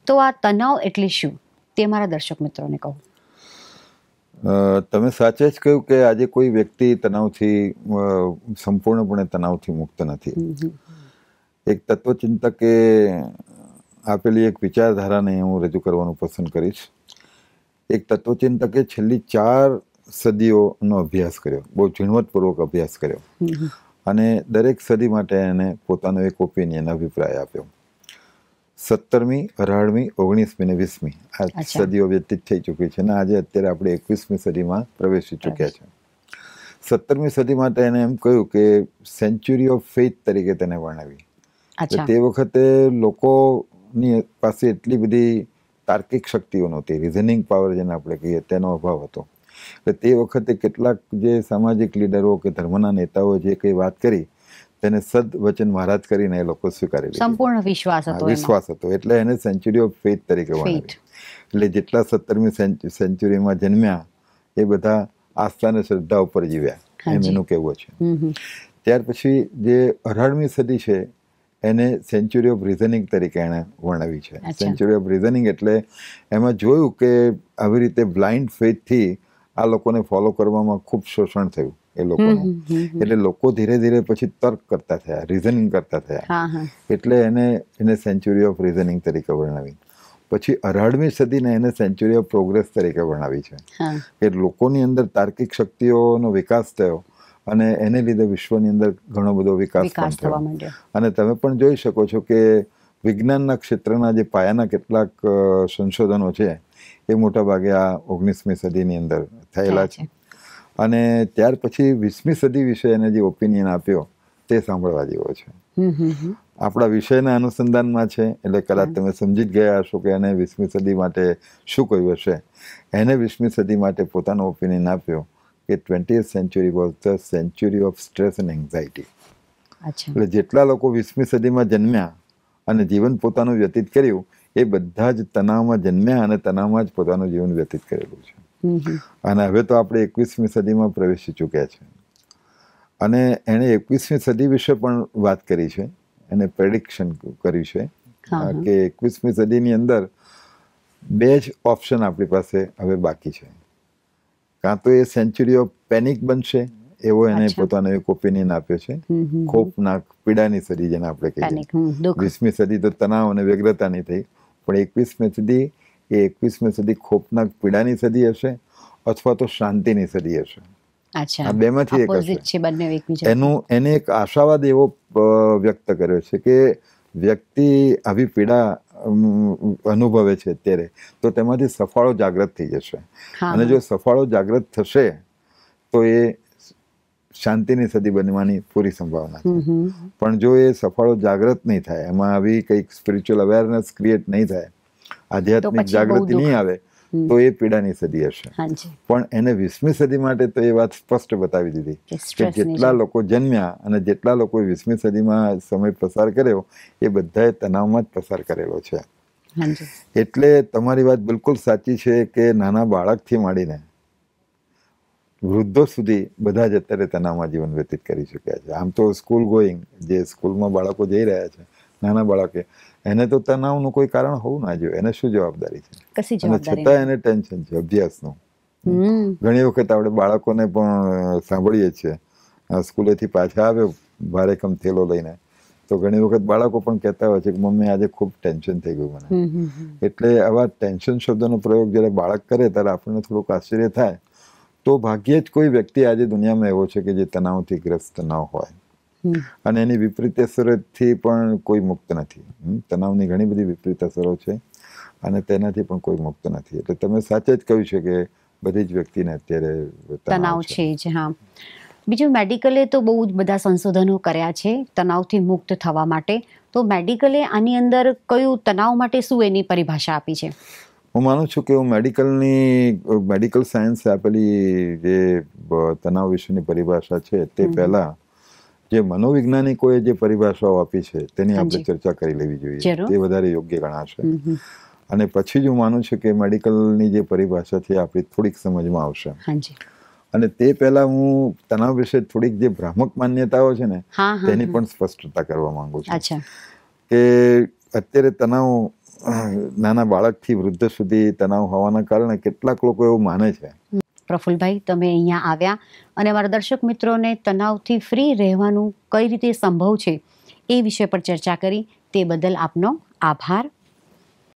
તો આ તણાવ એટલે શું તે મારા દર્શક મિત્રોને કહો. તમે સાચે જ કહ્યું કે આજે કોઈ વ્યક્તિ તણાવથી સંપૂર્ણપણે તણાવથી મુક્ત નથી. એક તત્વચિંતકે આપેલી એક વિચારધારાને હું રજૂ કરવાનું પસંદ કરીશ. એક તત્વચિંતકે છેલ્લી 4 સદીઓનો અભ્યાસ કર્યો, બહુ ઝીણવટપૂર્વક અભ્યાસ કર્યો, અને દરેક સદી માટે એને પોતાનો એક ઓપિનિયન, અભિપ્રાય આપ્યો. 17મી, 18મી, 19મી ને 20મી આ સદીઓ વ્યતીત થઈ ચૂકી છે અને આજે અત્યારે આપણે 21મી સદીમાં પ્રવેશી ચૂક્યા છે. 17મી સદી માટે એને એમ કહ્યું કે સેન્ચુરી ઓફ ફેથ તરીકે તેને વર્ણવી. તે વખતે લોકોની પાસે એટલી બધી તાર્કિક શક્તિઓ નહોતી, રિઝનિંગ પાવર જેને આપણે કહીએ તેનો અભાવ હતો. એટલે તે વખતે કેટલાક જે સામાજિક લીડરો કે ધર્મના નેતાઓ જે કંઈ વાત કરી તેને સદવચન મહારાજ કરીને એ લોકો સ્વીકારી લીધું. સંપૂર્ણ વિશ્વાસ હતો એટલે એને સેન્ચુરી ઓફ ફેથ તરીકે વર્ણવી. એટલે જેટલા 17મી સેન્ચુરીમાં જન્મ્યા એ બધા આસ્થા અને શ્રદ્ધા ઉપર જીવ્યા એમ એનું કહેવું છે. ત્યાર પછી જે 18મી સદી છે એને સેન્ચુરી ઓફ રિઝનિંગ તરીકે એણે વર્ણવી છે. સેન્ચુરી ઓફ રિઝનિંગ એટલે એમાં જોયું કે આવી રીતે બ્લાઇન્ડ ફેથથી આ લોકોને ફોલો કરવામાં ખૂબ શોષણ થયું એ લોકોનું. એટલે લોકો ધીરે ધીરે પછી તર્ક કરતા થયા, રિઝનિંગ કરતા થયા, એટલે એને સેન્ચુરી ઓફ રિઝનિંગ તરીકે વર્ણવી. પછી 18મી સદીને એને સેન્ચુરી ઓફ પ્રોગ્રેસ તરીકે વર્ણવી છે કે લોકોની અંદર તાર્કિક શક્તિઓનો વિકાસ થયો અને એને લીધે વિશ્વની અંદર ઘણો બધો વિકાસ પણ થયો. અને તમે પણ જોઈ શકો છો કે વિજ્ઞાનના ક્ષેત્રના જે પાયાના કેટલાક સંશોધનો છે એ મોટા ભાગે આ 19મી સદીની અંદર થયેલા છે. અને ત્યાર પછી 20મી સદી વિશે એને જે ઓપિનિયન આપ્યો તે સાંભળવા જેવો છે. આપણા વિષયના અનુસંધાનમાં છે એટલે કદાચ તમે સમજી જ ગયા હશો કે એને 20મી સદી માટે શું કહ્યું હશે. એને 20મી સદી માટે પોતાનો ઓપિનિયન આપ્યો કે 20th century was the century of stress and anxiety. એટલે જેટલા લોકો 20મી સદીમાં જન્મ્યા અને જીવન પોતાનું વ્યતીત કર્યું એ બધા જ તણાવમાં જન્મ્યા અને તણાવમાં જ પોતાનું જીવન વ્યતીત કરેલું છે. અને હવે તો આપણે 21મી સદીમાં પ્રવેશી ચૂક્યા છે. અને એણે 21મી સદી વિશે પણ વાત કરી છે, એને પ્રેડિક્શન કર્યું છે કે 21મી સદીની અંદર 2 જ ઓપ્શન આપણી પાસે હવે બાકી છે. કાં તો એ સેન્ચુરી ઓફ પેનિક બનશે એવો એને પોતાનો એક ઓપિનિયન આપ્યો છે. ખોફનાક પીડાની સદી જેને આપણે કહીએ. 20મી સદી તો તણાવ અને વ્યગ્રતાની થઈ, પણ 21મી સદી ખોફનાક પીડાની સદી હશે અથવા તો શાંતિની સદી હશે. આ બેમાંથી એક હશે. એને એક આશાવાદ એવો વ્યક્ત કર્યો છે કે વ્યક્તિ આવી પીડા અનુભવે છે અત્યારે તો તેમાંથી સફાળો જાગૃત થઈ જશે, અને જો સફાળો જાગૃત થશે તો એ શાંતિની સદી બનવાની પૂરી સંભાવના છે. પણ જો એ સફાળો જાગૃત નહીં થાય, એમાં આવી કંઈક સ્પિરિચ્યુઅલ અવેરનેસ ક્રિએટ નહીં થાય, આધ્યાત્મિક જાગૃતિ નહીં આવે તો એ પીડાની સદી હશે. પણ એને 20મી સદી માટે તો એ વાત સ્પષ્ટ બતાવી દીધી કે જેટલા લોકો જન્મ્યા અને જેટલા લોકો 20મી સદીમાં સમય પસાર કર્યો એ બધાએ તણાવમાં જ પસાર કરેલો છે. એટલે તમારી વાત બિલકુલ સાચી છે કે નાના બાળકથી માંડીને વૃદ્ધો સુધી બધા જ અત્યારે તણાવમાં જીવન વ્યતીત કરી ચૂક્યા છે. આમ તો સ્કૂલ ગોઈંગ, જે સ્કૂલમાં બાળકો જઈ રહ્યા છે, નાના બાળકે, એને તો તણાવનું કોઈ કારણ હોવું ના જોઈએ. એને શું જવાબદારી છે? અને છતાં એને ટેન્શન છે અભ્યાસનું. ઘણી વખત આપણે બાળકોને પણ સાંભળીએ છીએ, સ્કૂલેથી પાછા આવ્યો ભારેખમ થેલો લઈને, તો ઘણી વખત બાળકો પણ કહેતા હોય છે કે મમ્મી આજે ખૂબ ટેન્શન થઈ ગયું મને. એટલે આવા ટેન્શન શબ્દનો પ્રયોગ જ્યારે બાળક કરે ત્યારે આપણને થોડુંક આશ્ચર્ય થાય. તો ભાગ્યે જ કોઈ વ્યક્તિ આજે દુનિયામાં એવો છે કે જે તણાવથી ગ્રસ્ત ન હોય, અને એની વિપરીત અસરોથી પણ કોઈ મુક્ત નથી. તણાવની ઘણી બધી વિપરીત અસરો છે અને તેનાથી પણ કોઈ મુક્ત નથી. એટલે તમે સાચે જ કહ્યું છે કે બધી જ વ્યક્તિને અત્યારે તણાવ છે જ. હા, બીજું મેડિકલે તો બહુ જ બધા સંશોધનો કર્યા છે તણાવથી મુક્ત થવા માટે. તો મેડિકલે આની અંદર કયું તણાવ માટે શું એની પરિભાષા આપી છે? હું માનું છું કે મેડિકલ સાયન્સે આપેલી જે તણાવ વિશેની પરિભાષા છે તે પહેલા જે મનોવૈજ્ઞાનિકોએ જે પરિભાષાઓ આપી છે તેની આપણે ચર્ચા કરી લેવી જોઈએ, તે વધારે યોગ્ય ગણાશે. અને પછી જ હું માનું છું કે મેડિકલની જે પરિભાષા છે આપણી થોડીક સમજમાં આવશે. અને તે પહેલા હું તણાવ વિશે થોડીક જે ભ્રામક માન્યતાઓ છે ને તેની પણ સ્પષ્ટતા કરવા માંગુ છું કે અત્યારે તણાવ નાના બાળકથી વૃદ્ધ સુધી તણાવ હોવાના કારણે કેટલાક લોકો એવું માને છે. પ્રફુલભાઈ, તમે અહીંયા આવ્યા અને અમારા દર્શક મિત્રોને તણાવથી ફ્રી રહેવાનું કઈ રીતે સંભવ છે એ વિષય પર ચર્ચા કરી, તે બદલ આપનો આભાર.